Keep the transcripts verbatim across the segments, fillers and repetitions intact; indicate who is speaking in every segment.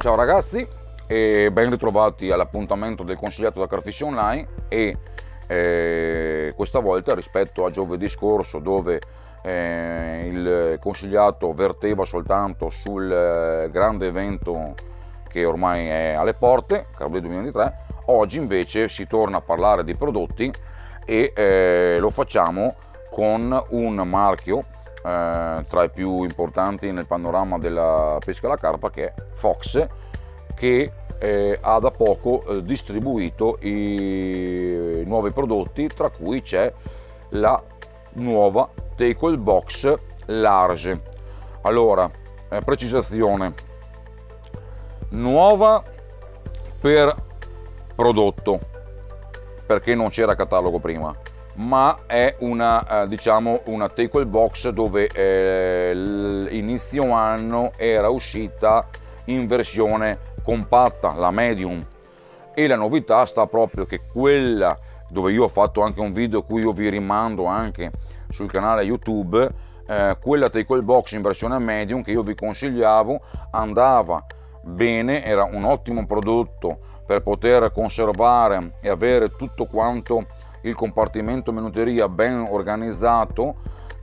Speaker 1: Ciao ragazzi e ben ritrovati all'appuntamento del consigliato da Carfish Online e eh, questa volta rispetto a giovedì scorso dove eh, il consigliato verteva soltanto sul eh, grande evento che ormai è alle porte, Carabelli duemilaventitré, oggi invece si torna a parlare di prodotti e eh, lo facciamo con un marchio eh, tra i più importanti nel panorama della pesca alla carpa, che è Fox, che eh, ha da poco eh, distribuito i nuovi prodotti, tra cui c'è la nuova Tackle Box Large. Allora, eh, precisazione: nuova per prodotto, perché non c'era catalogo prima, ma è una eh, diciamo una tackle box dove eh, l'inizio anno era uscita in versione compatta, la medium, e la novità sta proprio che quella dove io ho fatto anche un video cui io vi rimando anche sul canale YouTube, eh, quella tackle box in versione medium che io vi consigliavo andava bene, era un ottimo prodotto per poter conservare e avere tutto quanto il compartimento minuteria ben organizzato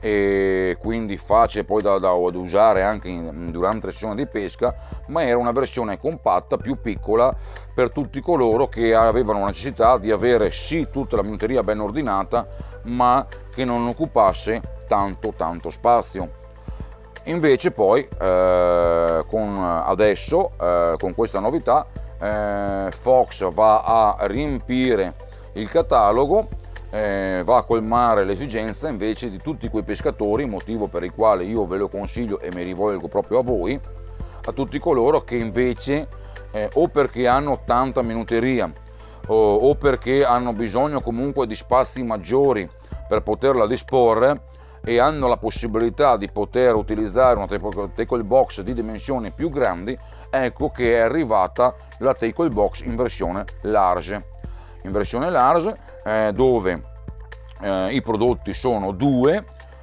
Speaker 1: e quindi facile poi da, da, da usare anche in, durante le sessioni di pesca, ma era una versione compatta, più piccola, per tutti coloro che avevano necessità di avere sì tutta la minuteria ben ordinata, ma che non occupasse tanto tanto spazio. Invece poi eh, con adesso eh, con questa novità eh, Fox va a riempire il catalogo, eh, va a colmare l'esigenza invece di tutti quei pescatori, motivo per il quale io ve lo consiglio e mi rivolgo proprio a voi, a tutti coloro che invece eh, o perché hanno tanta minuteria o, o perché hanno bisogno comunque di spazi maggiori per poterla disporre e hanno la possibilità di poter utilizzare una tackle box di dimensioni più grandi, ecco che è arrivata la tackle box in versione large. In versione large eh, dove eh, i prodotti sono due,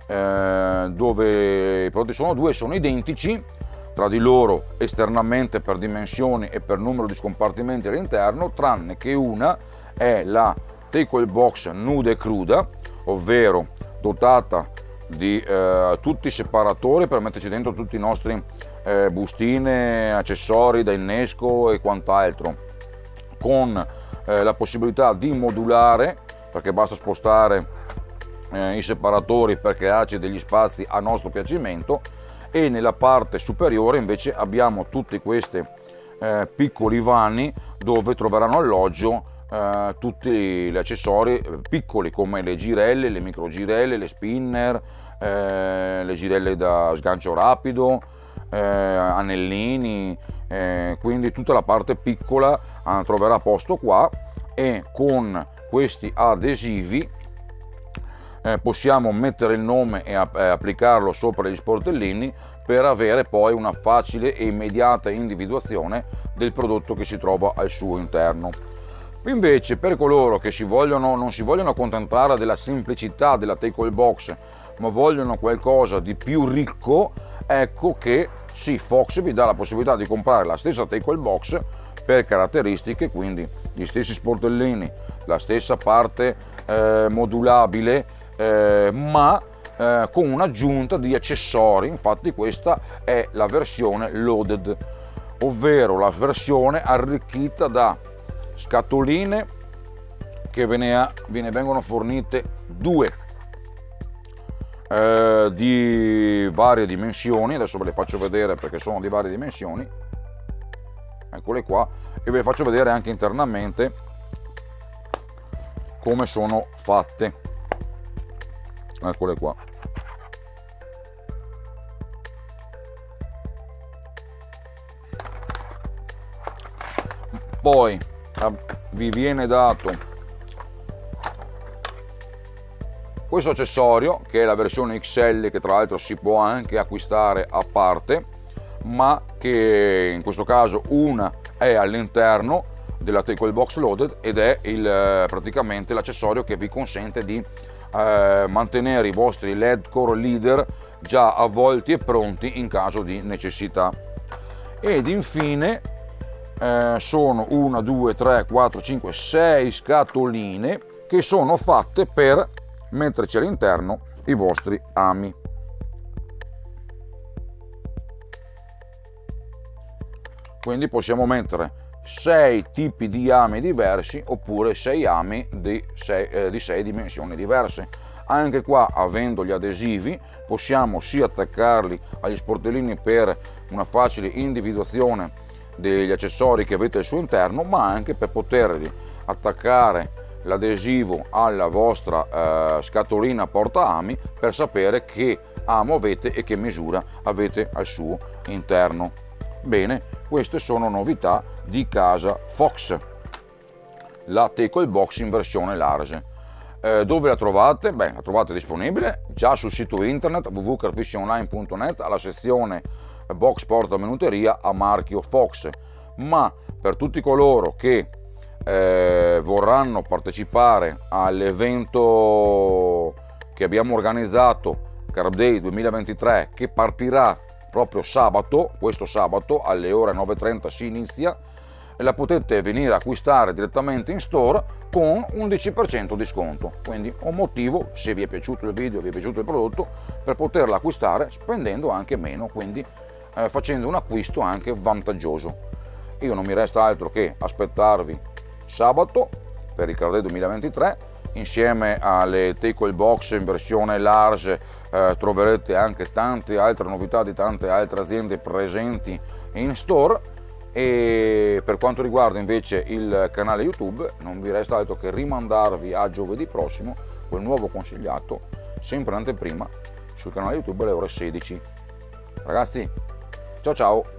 Speaker 1: eh, dove i prodotti sono due, sono identici tra di loro esternamente per dimensioni e per numero di scompartimenti all'interno, tranne che una è la tackle box nuda e cruda, ovvero dotata di eh, tutti i separatori per metterci dentro tutti i nostri eh, bustine, accessori da innesco e quant'altro, con eh, la possibilità di modulare, perché basta spostare eh, i separatori per crearci degli spazi a nostro piacimento, e nella parte superiore invece abbiamo tutti questi eh, piccoli vani dove troveranno alloggio Uh, tutti gli accessori piccoli come le girelle, le micro girelle, le spinner, eh, le girelle da sgancio rapido, eh, anellini, eh, quindi tutta la parte piccola uh, troverà posto qua, e con questi adesivi eh, possiamo mettere il nome e, ap- e applicarlo sopra gli sportellini per avere poi una facile e immediata individuazione del prodotto che si trova al suo interno. Invece per coloro che si vogliono, non si vogliono accontentare della semplicità della tackle box, ma vogliono qualcosa di più ricco, ecco che sì, Fox vi dà la possibilità di comprare la stessa tackle box per caratteristiche, quindi gli stessi sportellini, la stessa parte eh, modulabile, eh, ma eh, con un'aggiunta di accessori. Infatti questa è la versione loaded, ovvero la versione arricchita da scatoline che ve ne, ha, ve ne vengono fornite due eh, di varie dimensioni. Adesso ve le faccio vedere perché sono di varie dimensioni, eccole qua, e ve le faccio vedere anche internamente come sono fatte, eccole qua. Poi vi viene dato questo accessorio che è la versione X L, che tra l'altro si può anche acquistare a parte, ma che in questo caso una è all'interno della tackle box loaded ed è il, praticamente l'accessorio che vi consente di eh, mantenere i vostri L E D core leader già avvolti e pronti in caso di necessità. Ed infine eh, sono una, due, tre, quattro, cinque, sei scatoline che sono fatte per metterci all'interno i vostri ami. Quindi possiamo mettere sei tipi di ami diversi oppure sei ami di sei, eh, di sei dimensioni diverse. Anche qua, avendo gli adesivi, possiamo sia attaccarli agli sportellini per una facile individuazione degli accessori che avete al suo interno, ma anche per poterli attaccare l'adesivo alla vostra eh, scatolina porta ami per sapere che amo avete e che misura avete al suo interno. Bene, queste sono novità di casa Fox, la Tackle Box in versione large. Eh, dove la trovate? Beh, la trovate disponibile già sul sito internet w w w punto carfishionline punto net alla sezione box porta minuteria a marchio Fox, ma per tutti coloro che eh, vorranno partecipare all'evento che abbiamo organizzato Carp Day duemilaventitré, che partirà proprio sabato, questo sabato alle ore nove e trenta si inizia, la potete venire a acquistare direttamente in store con undici per cento di sconto. Quindi un motivo, se vi è piaciuto il video, vi è piaciuto il prodotto, per poterla acquistare spendendo anche meno, quindi eh, facendo un acquisto anche vantaggioso. Io non mi resta altro che aspettarvi sabato per il Carp Day duemilaventitré. Insieme alle Tackle Box in versione large eh, troverete anche tante altre novità di tante altre aziende presenti in store. E per quanto riguarda invece il canale YouTube, non vi resta altro che rimandarvi a giovedì prossimo quel nuovo consigliato, sempre in anteprima sul canale YouTube alle ore sedici. Ragazzi, ciao ciao!